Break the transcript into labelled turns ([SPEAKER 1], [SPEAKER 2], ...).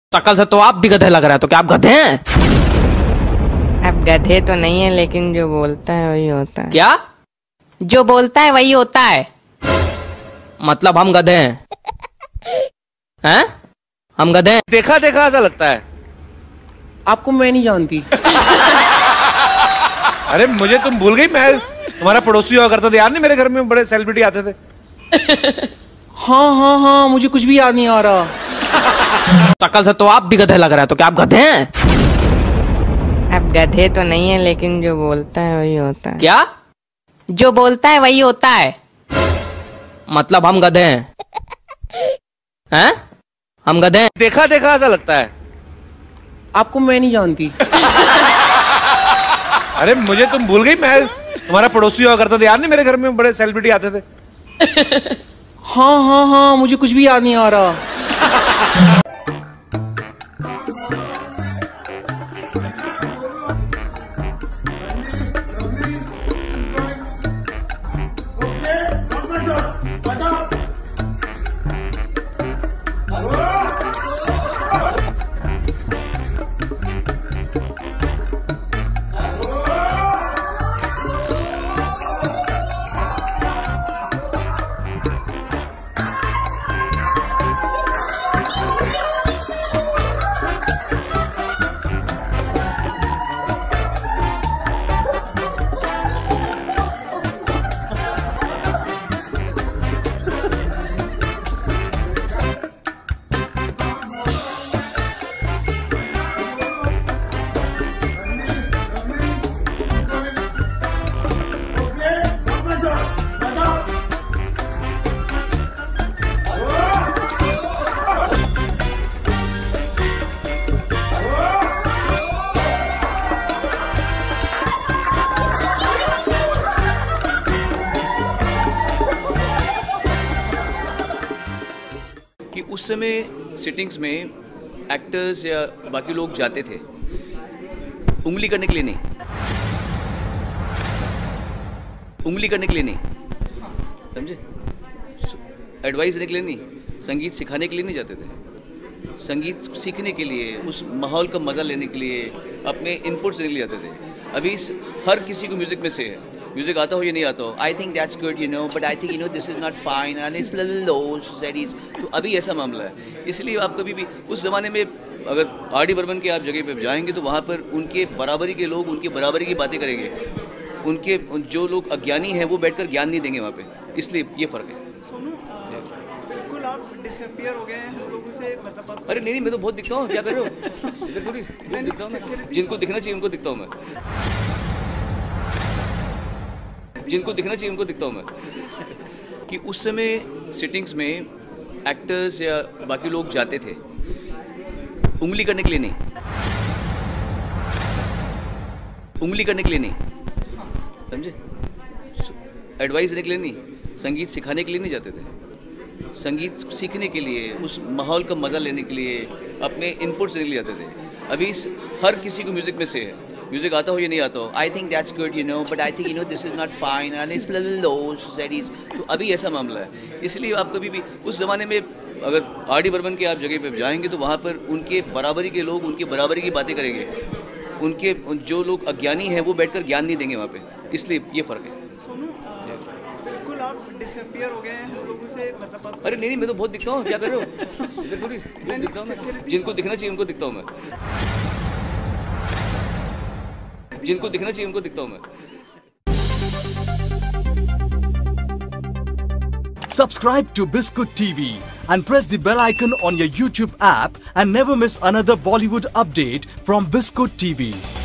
[SPEAKER 1] शकल से तो आप भी गधे लग रहे हैं, तो क्या आप गधे हैं?
[SPEAKER 2] अब गधे तो नहीं है, लेकिन जो बोलता है वही होता है।
[SPEAKER 1] क्या?
[SPEAKER 2] जो बोलता है वही होता है।
[SPEAKER 1] मतलब हम गधे हैं? हैं? हम गधे हैं?
[SPEAKER 3] देखा देखा ऐसा लगता है। आपको मैं नहीं जानती। अरे मुझे तुम भूल गई? मैं तुम्हारा पड़ोसी हुआ करता था यार, नहीं मेरे घर में बड़े सेलिब्रिटी आते थे। हाँ हाँ हाँ, मुझे कुछ भी याद नहीं आ रहा।
[SPEAKER 1] शकल से तो आप भी गधे लग रहे हैं, तो क्या आप गधे हैं?
[SPEAKER 2] अब गधे तो नहीं है, लेकिन जो बोलता है वही होता है।
[SPEAKER 1] क्या?
[SPEAKER 2] जो बोलता है वही होता है।
[SPEAKER 1] मतलब हम गधे हैं? हैं? हम गधे हैं?
[SPEAKER 3] देखा देखा ऐसा लगता है। आपको मैं नहीं जानती। अरे मुझे तुम भूल गई? मैं तुम्हारा पड़ोसी हुआ करता था यार, नहीं मेरे घर में बड़े सेलिब्रिटी आते थे। हाँ हाँ हाँ, मुझे कुछ भी याद नहीं आ रहा।
[SPEAKER 4] कि उस समय सिटिंग्स में एक्टर्स या बाकी लोग जाते थे उंगली करने के लिए नहीं, उंगली करने के लिए नहीं, समझे? एडवाइस देने के लिए नहीं, संगीत सिखाने के लिए नहीं जाते थे। संगीत सीखने के लिए, उस माहौल का मज़ा लेने के लिए, अपने इनपुट्स देने के लिए जाते थे। अभी हर किसी को म्यूज़िक में से है, म्यूजिक आता हो या नहीं आता हो, I think that's good, you know, but I think, you know, this is not fine and it's little low societies. तो अभी ऐसा मामला है। इसलिए आप कभी भी उस ज़माने में अगर आर.डी. बर्मन के आप जगह पे जाएंगे तो वहाँ पर उनके बराबरी के लोग उनके बराबरी की बातें करेंगे। उनके जो लोग अज्ञानी हैं वो बैठकर ज्ञान नहीं देंगे वहाँ पे, इसलिए ये फ़र्क है।
[SPEAKER 5] बिल्कुल आप डिसअपियर हो गए हैं हम लोगों से, मतलब
[SPEAKER 4] अरे नहीं, मैं तो बहुत दिखता हूँ, क्या कर रहे हो? इधर थोड़ी बहुत दिखता हूँ मैं, जिनको दिखना चाहिए उनको दिखता हूँ मैं, जिनको दिखना चाहिए उनको दिखता हूँ मैं। कि उस समय सिटिंग्स में एक्टर्स या बाकी लोग जाते थे उंगली करने के लिए नहीं, उंगली करने के लिए नहीं, समझे? एडवाइस देने के लिए नहीं, संगीत सिखाने के लिए नहीं जाते थे। संगीत सीखने के लिए, उस माहौल का मज़ा लेने के लिए, अपने इनपुट्स देने के लिए जाते थे। अभी हर किसी को म्यूज़िक में से है, म्यूजिक आता हो या नहीं आता हो, I think that's good, you know, but I think, you know, this is not fine and it's little low societies. तो अभी ऐसा मामला है। इसलिए आप कभी भी उस ज़माने में अगर आर.डी. बर्मन के आप जगह पे जाएंगे तो वहाँ पर उनके बराबरी के लोग उनके बराबरी की बातें करेंगे। उनके जो लोग अज्ञानी हैं वो बैठकर ज्ञान नहीं देंगे वहाँ पे, इसलिए ये फ़र्क है।
[SPEAKER 5] बिल्कुल आप डिसअपियर हो गए हैं हम लोगों से, मतलब
[SPEAKER 4] अरे नहीं, मैं तो बहुत दिखता हूँ, क्या कर रहे हो? इधर थोड़ी बहुत दिखता हूँ मैं, जिनको दिखना चाहिए उनको दिखता हूँ मैं, जिनको दिखना चाहिए उनको दिखता हूँ मैं।
[SPEAKER 6] Subscribe to Biscuit TV and press the bell icon on your YouTube app and never miss another Bollywood update from Biscuit TV.